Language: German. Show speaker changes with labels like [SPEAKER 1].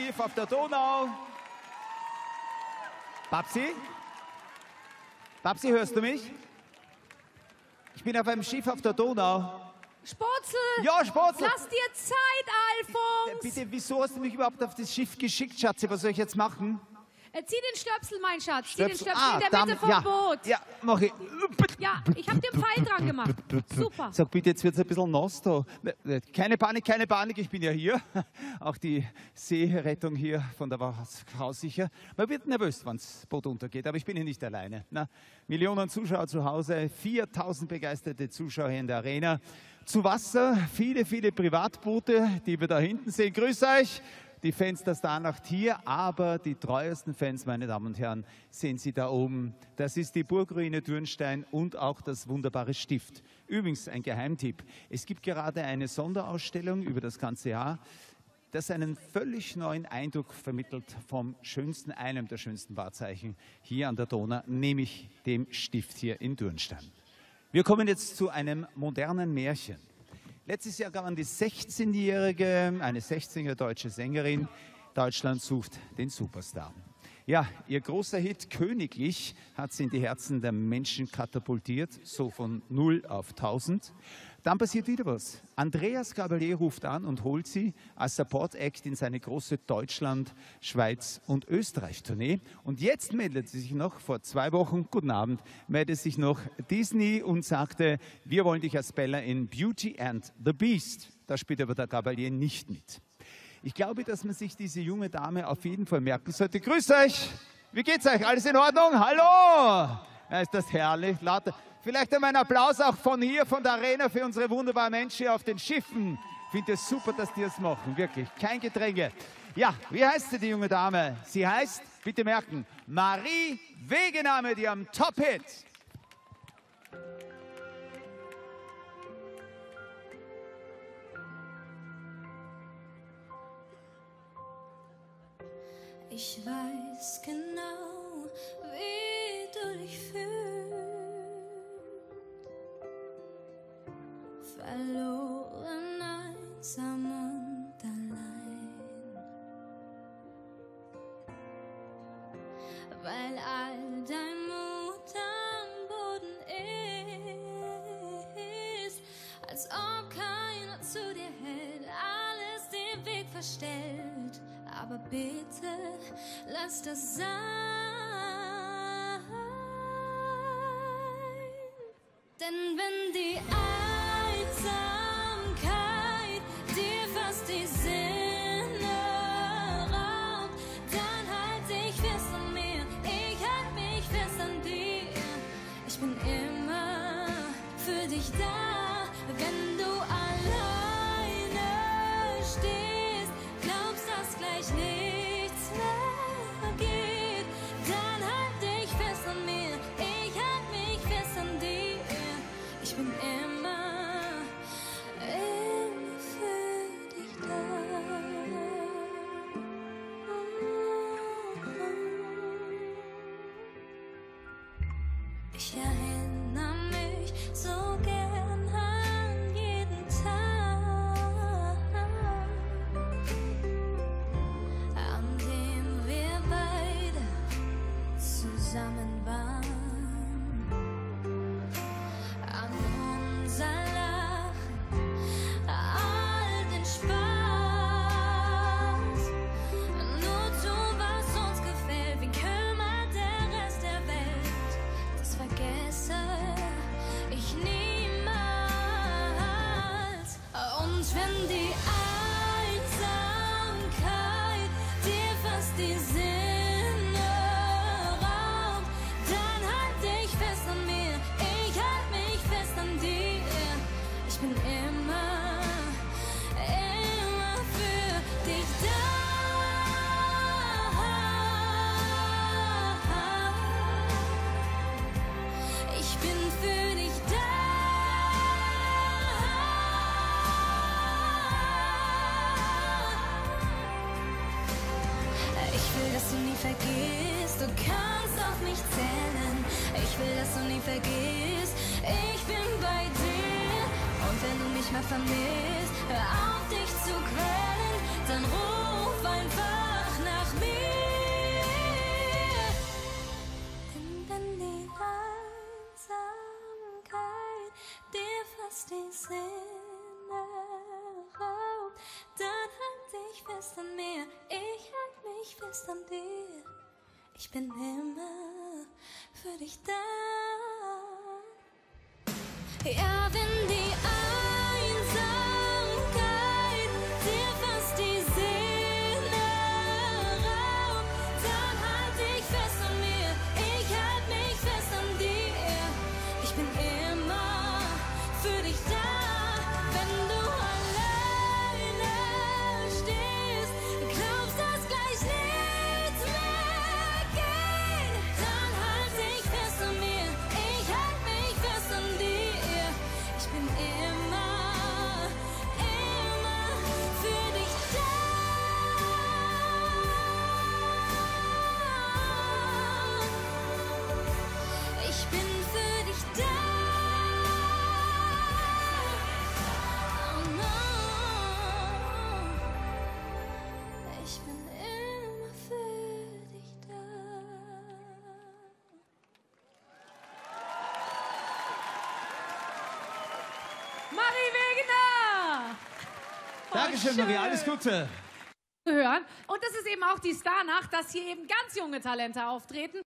[SPEAKER 1] Schiff auf der Donau. Babsi? Babsi, hörst du mich? Ich bin auf einem Schiff auf der Donau.
[SPEAKER 2] Spotzel!
[SPEAKER 1] Ja, Spotzel!
[SPEAKER 2] Lass dir Zeit, Alfons!
[SPEAKER 1] Bitte, wieso hast du mich überhaupt auf das Schiff geschickt, Schatzi? Was soll ich jetzt machen?
[SPEAKER 2] Zieh den Stöpsel, mein Schatz. Zieh den Stöpsel in der
[SPEAKER 1] dann,
[SPEAKER 2] Mitte vom Boot.
[SPEAKER 1] Ja, mach ich.
[SPEAKER 2] Ja, ich habe dir einen Pfeil dran gemacht. Super.
[SPEAKER 1] Sag bitte, jetzt wird es ein bisschen nass da. Keine Panik, ich bin ja hier. Auch die Seerettung hier von der Haus sicher. Man wird nervös, wenn das Boot untergeht, aber ich bin hier nicht alleine. Na, Millionen Zuschauer zu Hause, 4000 begeisterte Zuschauer hier in der Arena. Zu Wasser, viele Privatboote, die wir da hinten sehen. Grüß euch! Die Fans der Starnacht hier, aber die treuesten Fans, meine Damen und Herren, sehen Sie da oben. Das ist die Burgruine Dürnstein und auch das wunderbare Stift. Übrigens ein Geheimtipp. Es gibt gerade eine Sonderausstellung über das ganze Jahr, das einen völlig neuen Eindruck vermittelt vom schönsten, einem der schönsten Wahrzeichen hier an der Donau, nämlich dem Stift hier in Dürnstein. Wir kommen jetzt zu einem modernen Märchen. Letztes Jahr gewann die 16-jährige, eine 16-jährige deutsche Sängerin, Deutschland sucht den Superstar. Ja, ihr großer Hit Königlich hat sie in die Herzen der Menschen katapultiert, so von 0 auf 1000. Dann passiert wieder was. Andreas Gabalier ruft an und holt sie als Support-Act in seine große Deutschland-, Schweiz- und Österreich-Tournee. Und jetzt meldet sie sich noch, vor 2 Wochen, guten Abend, meldet sich noch Disney und sagte, wir wollen dich als Bella in Beauty and the Beast. Da spielt aber der Gabalier nicht mit. Ich glaube, dass man sich diese junge Dame auf jeden Fall merken sollte. Grüß euch! Wie geht's euch? Alles in Ordnung? Hallo! Ja, ist das herrlich. Lauter. Vielleicht einmal einen Applaus auch von hier, von der Arena für unsere wunderbaren Menschen hier auf den Schiffen. Ich finde es super, dass die das machen. Wirklich. Kein Gedränge. Ja, wie heißt sie, die junge Dame? Sie heißt, bitte merken, Marie Wegename, die am Top-Hit.
[SPEAKER 3] Ich weiß genau, wie du dich fühlst, verloren, einsam und allein, weil all dein Mut am Boden ist, als ob keiner zu dir hält, alles den Weg verstellt. Aber bitte, lass das sein. Denn wenn die Einsamkeit dir fast die Sinne raubt, dann halt dich fest an mir, ich halt mich fest an dir. Ich bin immer für dich da, wenn du alleine stehst, glaubst, dass gleich nichts mehr geht, dann halt dich fest an mir, ich halt mich fest an dir. Ich bin immer für dich da. Ich erinnere mich so gern an jeden Tag, an dem wir beide zusammen waren, an unser Lachen, all den Spaß. Nur tun, was uns gefällt, wen kümmert der Rest der Welt? Das vergesse ich niemals. Und wenn die Einsamkeit dir fast die Sinne raubt, dann halt dich fest an mir, ich halt mich fest an dir. Ich bin immer für dich da. Ich bin für dich da. Ich will, dass du nie vergisst, du kannst auf mich zählen. Ich will, dass du nie vergisst, ich bin bei dir. Und wenn du mich mal vermisst, hör auf dich zu quälen, dann ruf einfach fest an mir, ich halte mich fest an dir. Ich bin immer für dich da. Ja, wenn die Einsamkeit dir fast die Seele raubt, dann halt dich fest an mir, ich halt mich fest an dir. Ich bin immer für dich da. Wenn du alleine stehst, glaubst, dass gleich nichts mehr geht, dann halt dich fest an mir, ich halt mich fest an dir. Ich bin immer, immer für dich da. Ich bin für dich da. Oh no. Ich bin immer für dich da.
[SPEAKER 2] Marie Wegener!
[SPEAKER 1] Dankeschön, Marie, alles Gute.
[SPEAKER 2] Hören. Und das ist eben auch die Starnacht, dass hier eben ganz junge Talente auftreten.